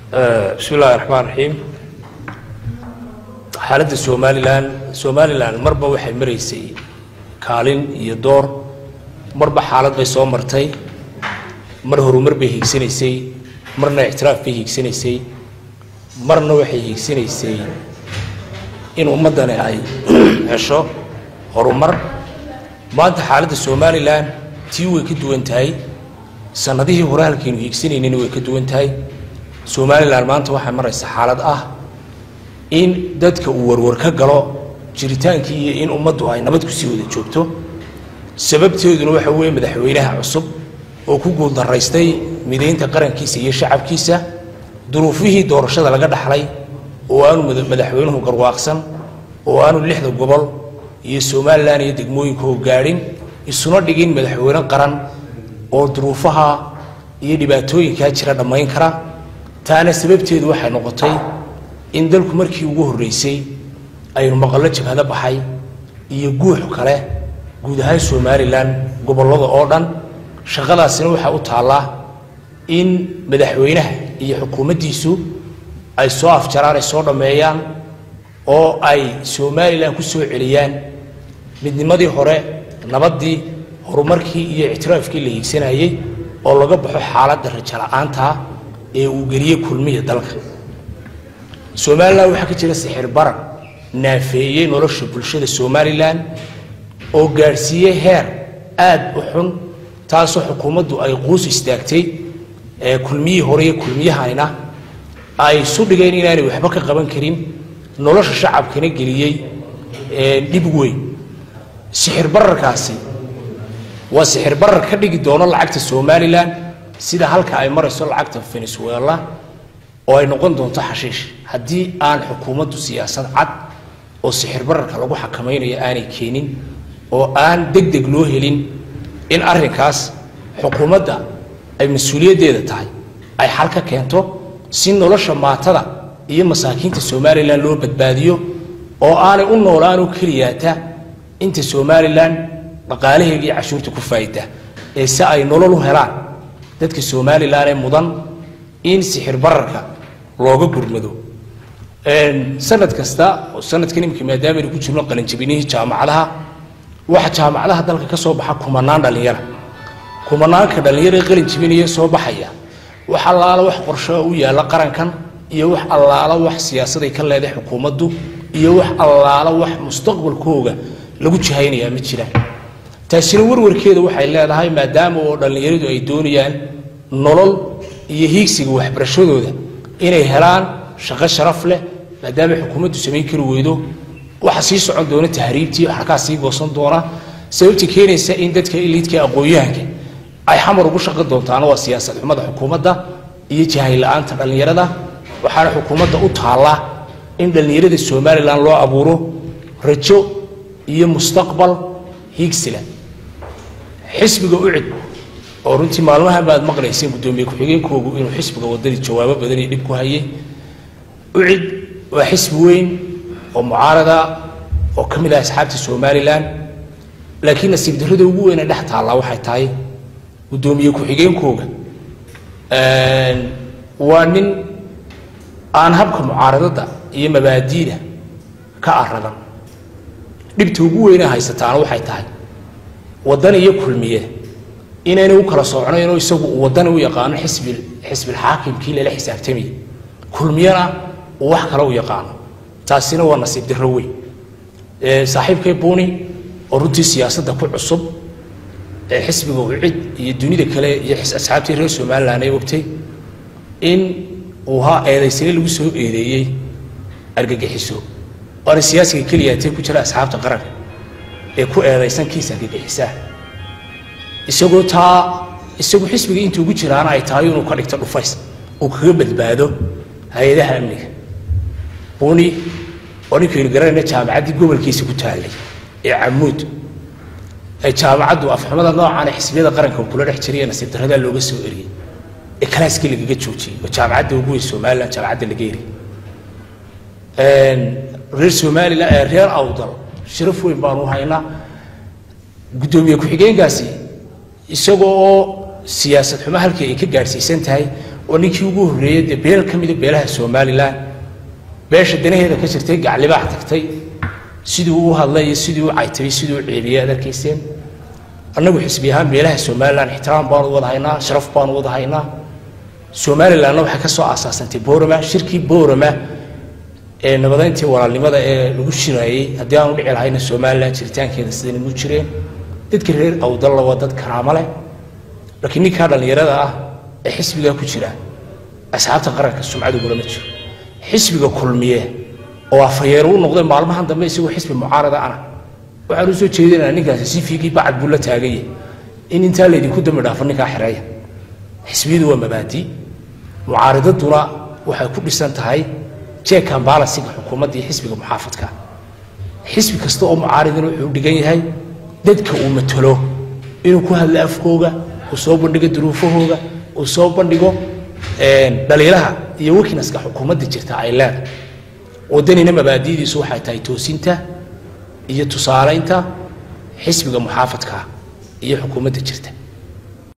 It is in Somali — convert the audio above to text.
بسم الله الرحمن الرحيم. حالة سوماليلاند مربى waxay mareysay kaalin iyo door marba xaalad bay soo martay mar horumar bay hiigsanaysay marna ictiraaf bay hiigsanaysay marna waxay hiigsanaysay in ummadana ay hesho horumar maanta xaaladda Soomaaliland tii way ka duwan tahay sanadihii hore halkeen hiigsanayeen way ka duwan tahay Soomaaliland maanta waxa maraysa xaalad ah in dadka uu warwar ka galo jiritaankii iyo in ummaddu ay nabad ku sii wada joogto sababteeduna waxa weeye madaxweynaha cusub oo ku guul daraystay mideynta qarankiisa iyo shacabkiisa duruufihii doorashada laga dhaxlay oo aanu madaxweynuhu garwaaqsan oo aanu lixda gobol iyo Soomaaliland iyo degmooyinka oo gaadhin isuna dhigin madaxweyne qaran oo duruufaha iyo dhibaatooyinka jira dhamayn kara taana sababteedu waxay noqotay in dalku markii ugu horeysay aynu maqallo jabhada baxay iyo guux kale guud ahaan Soomaaliland gobolada oo dhan shaqadaasina waxa u taala in madaxweynaha iyo xukuumaddiisu ay soo afjaraan ay soo dhameeyaan oo ay Soomaaliland ku soo celiyaan midnimadii hore nabadii horumarkii iyo ictiraafkii la hiigsanayay oo laga baxo xaaladda rajo la'aanta ee uu geliyay kulmiye dalka Soomaaliland waxa ka jira sixir barar naafeeyay nolosha bulshada Soomaaliland oo gaarsiiyay heer aad u xun taasoo xukuumaddu ay qoys istaagtay ee kulmiye hore iyo kulmiyahaina ay soo dhigeen inaanay waxba ka qaban karin nolosha shacabkana geliyay dib weyn sixir bararkaasi waa sixir barar ka dhigi doono lacagta Soomaaliland sida halka ay marayso lacagta Venezuela oo ay noqon doonto xashiish haddii aan xukuumaddu siyaasad cad oo sixir bararka lagu xakamaynayo aanay keenin oo aan degdeg loo helin in arrinkaas xukuumadda ay mas'uuliyaddeeda tahay ay xal ka keento si nolosha maatada iyo masaakiinta Soomaaliland loo badbaadiyo oo aanay u noolaan oo kaliyaata inta Soomaaliland dhaqaalaheega iyo cashuurta ku faa'iida ee si ay nolol u helaan dadka Soomaaliland ee mudan in sixir bararka looga gurmado sanad kasta oo sanadkan imika maadaama ay ku jirno qalin jabinihii jaamacadaha waxa jaamacadaha dalka ka soo baxa kumanaan dhalinyaro qalin jabinaya soo baxaya waxa allaala wax qorshe u yaala qarankan iyo wax allaala wax siyaasaday ka leedahay xukuumaddu iyo wax allaala wax mustaqbalkooga lagu jahaynayaa ma jiraan taasina warwarkeeda waxay leedahay maadaama oo dhalinyaradu ay doonayaan nolol iyo hiigsiga waxbarashadooda inay helaan shaqo sharaf leh maadaama xukuumaddu sameyn kari weydo waxa sii socon doona tahriibtii halkaas sii goosan doona sababta keenaysa in dadka elite aqoonyahanka ay xamar ugu shaqo doontaan waa siyaasad xumada xukuumadda iyo jahayl la'aanta dhalinyarada waxaana xukuumadda u taala in dhalinyarada Soomaaliland loo abuuro rajo iyo mustaqbal hiigsila xisbiga u cid oo runtii maalmaha baad maqlayseen gudoomiye ku-xigeenkoodu inuu xisbiga wadada jawaabo badan iyo dib ku hayay u cid waa xisbi weyn oo mucaarada oo kamid ah asxaabta Soomaaliland laakiin nasiib darrada ugu weyn ee dhex taala waxay tahay gudoomiye ku-xigeenkooda waa nin aan habka mucaaradada iyo mabaadiida ka aradan dhibta ugu weyn ee haysataana waxay tahay wadan iyo kulmiye inaynu kala soocnayno isagu wadan u yaqaan xisbi xaakimkii la xisaabtamay kulmiyana wax kale u yaqaan taasina waa nasiib darro weyn saaxiibkay Buuni oo runtii siyaasadda ku cusub xisbiga u cid iyo dunida kale iyo asxaabtii reer Soomaaliland ay waqtay in uu eedaysay lagu soo eedeeyay argagixiso oo siyaasiga kaliya ay ku jira asxaabta qaranka ee ku eedaysan kiisa argagixisa isagoo xisbiga intuu ugu jiraan ay tahay inuu ka dhigto dhufays oo kaga badbaado hay'adaha amniga Buuni oo ninkii garanayna jaamacadii gobolkiisa ku taalay ee Camuud ay jaamacadu afxumada noocan xisbiyada qaranka kula dhex jireen nasiib darrada looga soo eriyay ee kalaaskii laga joojiyay oo jaamacadda ugu weyn Soomaaliland jaamacadda laga eriyay reer Soomaaliland reer awdal sharaf weyn baan u haynaa gudoomiye ku-xigeenkaasi isagoo siyaasad xumo halkii ay ka gaarsiisan tahay ونيكي ugu horeeyay beel kamid beelaha Soomaaliland beesha danaheeda ka jirtay gaclibax tagtay sidii uu hadlay sidii uu caytay sidii uu ceebiyay adarkiiseen annagu xisbiyahan beelaha Soomaaliland ixtiraam baan wada haynaa sharaf baan wada haynaa Soomaaliland waxa ka soo asaasantay Boorama shirkii Boorama ee nabadayntii walaalnimada ee lagu shirayay haddii aan u dhici lahayn Soomaaliland jiritaankeeda sidii uu jireen dadka reer awdal waa dad karaamo leh laakiin ninka dhalinyarada ah ee xisbiga ku jira asxaabta qaranka sumcadu gula ma jiro xisbiga kulmiye oo afayeen uu noqday maalmahan dambe isagoo xisbi mucaarada ah waxaan u soo jeedinaa ninkaas si fiigi bacad buu la taagay in inta la idinku dami dhaafo ninka xiraya xisbiyadu waa mabaadi mucaaradaduna waxay ku dhisan tahay check and balance xukuumadda xisbiga muxaafadka xisbi kasta oo mucaaradina wuxuu dhigan yahay dadka uu matalo inuu ku hadlo afkooga oo soo bandhigo duruufahooga oo soo bandhigo dhaliilaha iyo weaknesska xukuumadda jirta ay leedahay wadanina mabaadidiisu waxay tahay toosinta iyo tusaaleynta xisbiga muxaafadka iyo xukuumadda jirta